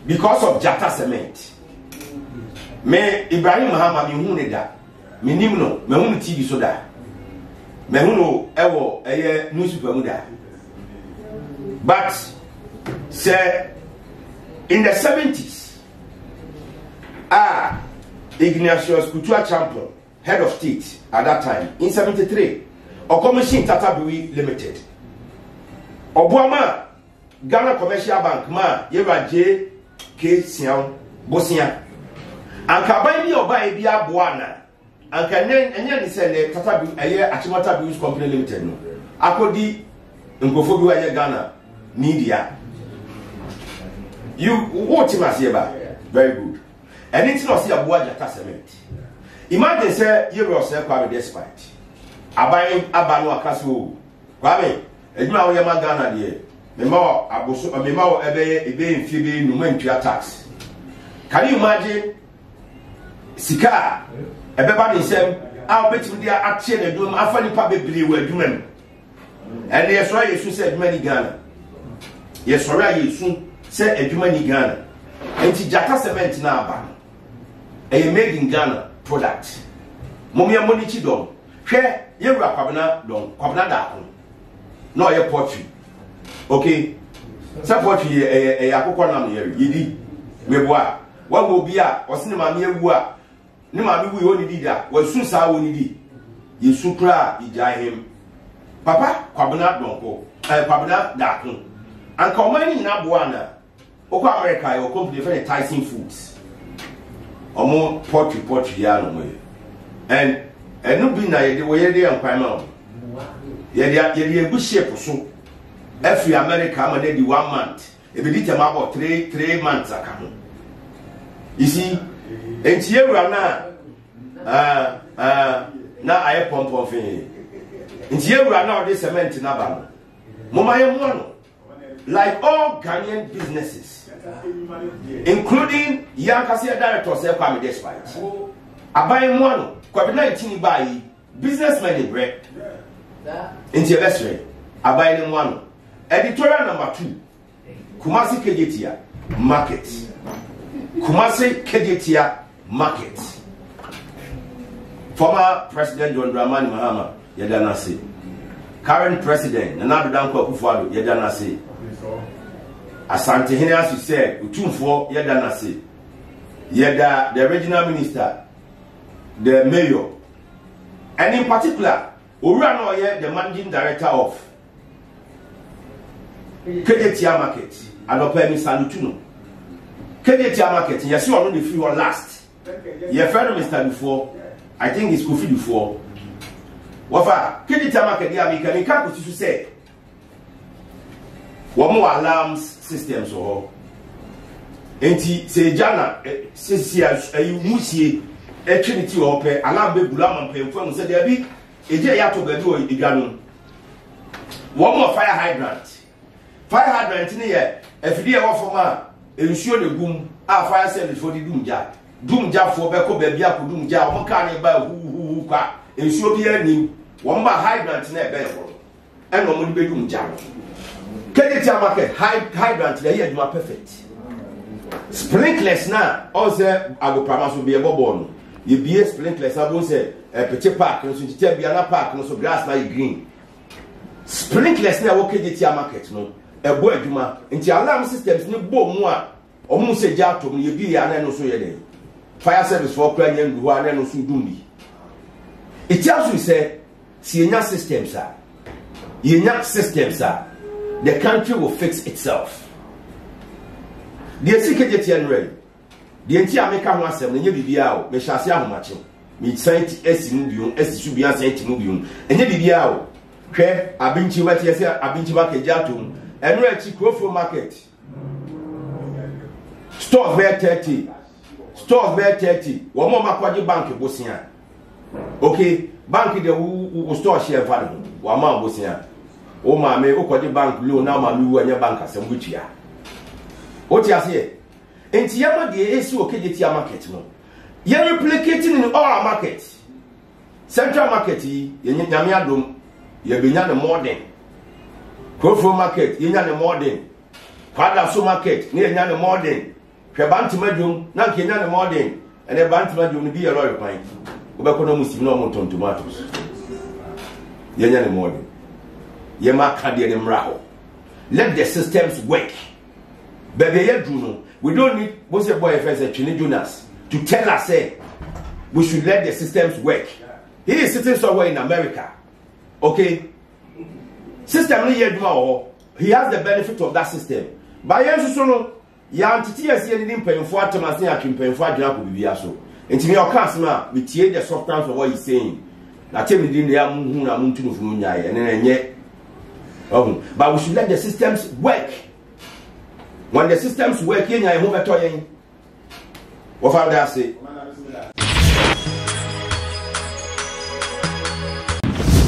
because of Jata Cement. Me Ibrahim Mahama mi hu ne da. Me nim no, me hu TV so da. Me hu no ewo eye newspaper mu da. But say in the 70s, Ignatius Kutua Champion, head of state at that time, in 73, Okomishin Tata Brewery Limited. Obuama, Ghana Commercial Bank, ma, Yeva J. K. Sian, Bosian. And Kabaini Oba Ebia Buana, and Kanyan said Tata Achimata Brewery Company Limited. No. Akodi Ngofobu Ghana media. You watch him as very good. And it's not see a boy Jata Cement. Imagine say you were self Kwame despite. Abayin Abano Akasu. Kwame, Edma Oyama Ghana de. Memo Abuso Memo Ebe Fibi Numentua tax. Can you imagine Sika Ebeba Nisem, I'll bet you they are actually doing Afani Pabe were doing. And yes, why you said many Ghana. Yes, why you soon said a many Ghana. And Jata Cement now. A made in Ghana product. Momia Monichi don. Share your Rapabana don, Kwabnada. No, your poetry. Okay. Some poetry a Yakokonam here. Yidi. Weboa. What will be a or cinema near Wua? Nima we only did that. Was soon saw only did. You supra, you jai him. Papa, Kwabana donko. Kwabana dakun. And commanding Nabuana. Oko America, your company for Tyson Foods. Omo poetry ya no way. And no be na ye de we dey am now. Ye dey good shape so. Every America ma dey 1 month. E be dit about 3 months aka. You see, enti ewura na aye pom fe. Enti ewura na o dey cement na ba. Mo ma ye mo no. Like all Ghanaian businesses, including Yankasia director say Kwame despite. Abayin Mwano, COVID-19 buy businessman in bread. Into your Abayin Mwano. Editorial number 2. Kumasi Kejetia Market. Kumasi Kejetia Market. Former President John Dramani Mahama Yadanasi. Current President Nana Danko Akufo-Addo Yadanasi. Asante Hene, as you said, Utumfo Yadanasi. Yada, the regional minister, the mayor, and in particular, Urano, the managing director of Kejetia Market, and Opemi Salutuno. Kejetia Market, yes, you are only free or last. Your friend Mr. before, I think it's Kofi before. Wafa, Kejetia Market, I can't say. One more alarms systems or enti se jana you musie trinity or pe alarm be bulam pe fo say there be eje ya to gadu iganu. One more fire hydrant ni ye afidi e wo fo ma ensuo de gum a fire service for the dumja for be ko ba bia ko dumja o ka ne ba hu kwa ensuo bi ani one ba hydrant na e be fo e no mo be dumja. Kejetia Market hydrant there here you are perfect. Sprinklers now also I go promise will be a bobo. You be a sprinklers I won't say a petit park no so tell be an park no so grass na green. Sprinklers now wo Kejetia Market no e bo adwuma nti alarm systems ni bo mu a omu se ja to you be ya na no so ye dey. Fire service for kra nya ndu na no so dumbi. It tells you say si enya systems are. Yenya systems are. The country will fix itself. The Kejetia ready. The entire American was a new BBO, me shall see how much. Me sent Essimubium, Essubia sent Mubium, and the BBO. Care, I've been to what yes, I've been to back a jatum, and we're at Crowford Market. Stores where 30. Stores where 30. One more Macquarie Bank, Bosnia. Okay, bank the who store share value. One more Bosnia. O ma me o kwode bank loan na ma me wu anya bank asem gutua o ti ase enti yama de esi o Kejetia Market no ye replicating in all our markets. Central Market ye nyame adom ye benya the modern Crowford Market ye nya the modern Kwadaso Market ne nya the modern hwe bantimadwom na nkenya ne modern ene bantimadwom no bi ye lawyer pan obekọ no musim no mo tomatoes yenya ne modern yema ka de ne mra. Let the systems work. Baby, we don't need what's your boy friend Chini Jonas to tell us we should let the systems work. He is sitting somewhere in America. Okay? System he has the benefit of that system. By Yansuno, Yantiti as anything paying for Thomas I can pay for Janaku. And to me, your customer, we tear the substance of what he's saying. Now tell me, the Amun to Munya and then yet. But we should let the systems work. When the systems work, you move at all. What I say?